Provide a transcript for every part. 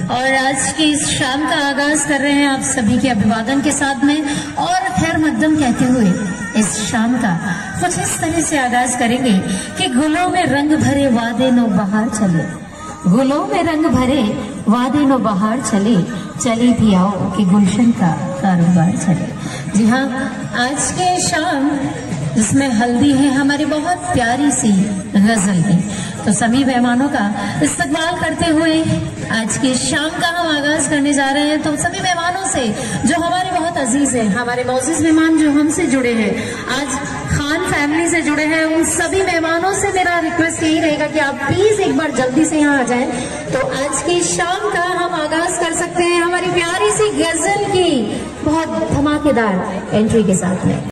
और आज की इस शाम का आगाज कर रहे हैं आप सभी के अभिवादन के साथ में और खैर मकदम कहते हुए इस शाम का कुछ इस तरह से आगाज करेंगे कि गुलों में रंग भरे वादे नो बहार चले, गुलों में रंग भरे वादे नो बहार चले, चले भी आओ कि गुलशन का कारोबार चले। जी हाँ, आज के शाम जिसमें हल्दी है हमारी बहुत प्यारी सी गजल की, तो सभी मेहमानों का इस्तकबाल करते हुए आज की शाम का हम आगाज करने जा रहे हैं। तो सभी मेहमानों से जो हमारे बहुत अजीज हैं, हमारे मौजूद मेहमान जो हमसे जुड़े हैं, आज खान फैमिली से जुड़े हैं, उन सभी मेहमानों से मेरा रिक्वेस्ट यही रहेगा कि आप प्लीज एक बार जल्दी से यहाँ आ जाएं। तो आज की शाम का हम आगाज कर सकते हैं हमारी प्यारी सी गजल की बहुत धमाकेदार एंट्री के साथ में।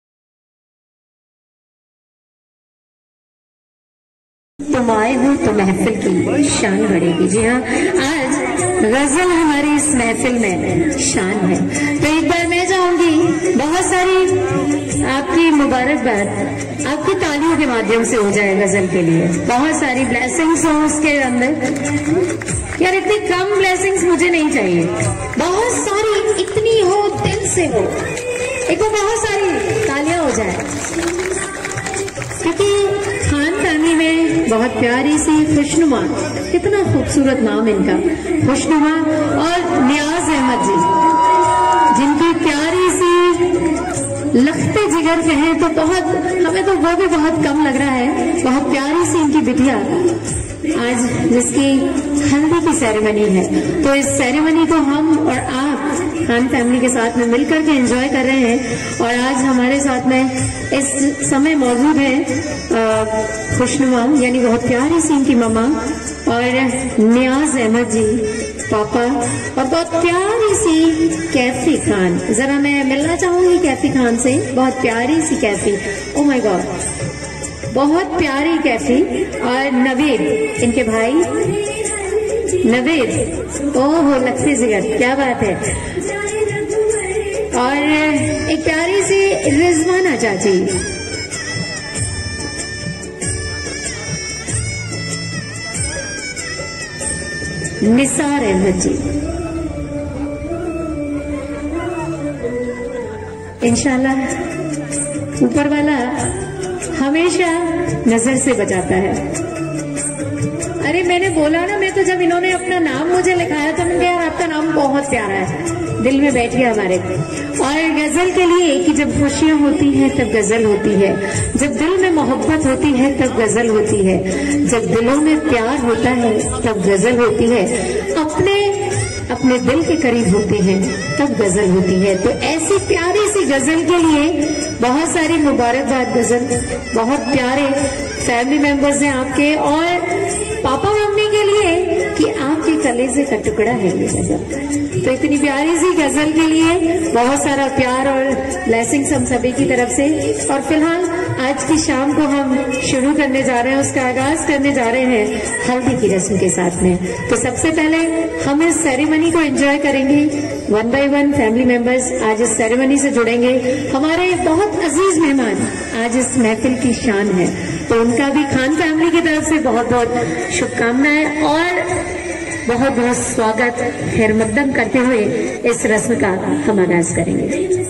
तुम आए हो तो महफिल की शान बढ़ेगी। जी हाँ, आज गजल हमारी इस महफिल में शान है। तो एक बार मैं चाहूंगी बहुत सारी आपकी मुबारकबाद आपकी तालियों के माध्यम से हो जाए गजल के लिए, बहुत सारी ब्लेसिंग्स हो उसके अंदर। यार इतनी कम ब्लेसिंग्स मुझे नहीं चाहिए, बहुत सारी इतनी हो दिल से हो, एक तो बहुत सारी तालियां हो जाए, क्योंकि खान फैमिली में बहुत प्यारी सी खुशनुमा, कितना खूबसूरत नाम इनका, खुशनुमा और नियाज अहमद जी, जिनकी प्यारी सी लखते जिगर कहें तो बहुत, हमें तो वो भी बहुत कम लग रहा है, बहुत प्यारी सी इनकी बिटिया आज जिसकी हल्दी की सेरेमनी है। तो इस सेरेमनी को हम और आप खान फैमिली के साथ में मिलकर के एंजॉय कर रहे हैं। और आज हमारे साथ में इस समय मौजूद है खुशनुमा यानी बहुत प्यारी सी इनकी मम्मा और नियाज अहमद जी पापा और बहुत प्यारी सी कैफी खान। जरा मैं मिलना चाहूंगी कैफी खान से, बहुत प्यारी सी कैफी, ओ माय गॉड, बहुत प्यारी कैफी। और नवीद इनके भाई नवीद, ओहो लक्ष्मी जिगर, क्या बात है। और एक प्यारी सी रिजवाना चाची, निसार अहमद जी। इंशाल्लाह ऊपर वाला हमेशा नजर से बचाता है। अरे मैंने बोला ना, मैं तो जब इन्होंने अपना नाम मुझे लिखाया तो मैंने यार आपका नाम बहुत प्यारा है, दिल में बैठ गया हमारे। और गजल के लिए कि जब खुशियां होती हैं तब गजल होती है, जब दिल में मोहब्बत होती है तब गजल होती है, जब दिलों में प्यार होता है तब गजल होती है, अपने दिल के करीब होते हैं तब गजल होती है। तो ऐसी प्यारी सी गजल के लिए बहुत सारी मुबारकबाद। गजल बहुत प्यारे फैमिली मेंबर्स हैं आपके और पापा मम्मी के लिए कि आपके कलेजे का टुकड़ा है ये गजल। तो इतनी प्यारी सी गजल के लिए बहुत सारा प्यार और ब्लेसिंग्स हम सभी की तरफ से। और फिलहाल आज की शाम को हम शुरू करने जा रहे हैं, उसका आगाज करने जा रहे हैं हल्दी की रस्म के साथ में। तो सबसे पहले हम इस सेरेमनी को एंजॉय करेंगे, one by one family members आज इस सेरेमनी से जुड़ेंगे। हमारे बहुत अजीज मेहमान आज इस महफिल की शान है, तो उनका भी खान फैमिली की तरफ से बहुत बहुत शुभकामनाएं और बहुत बहुत स्वागत खैर मकदम करते हुए इस रस्म का हम आगाज करेंगे।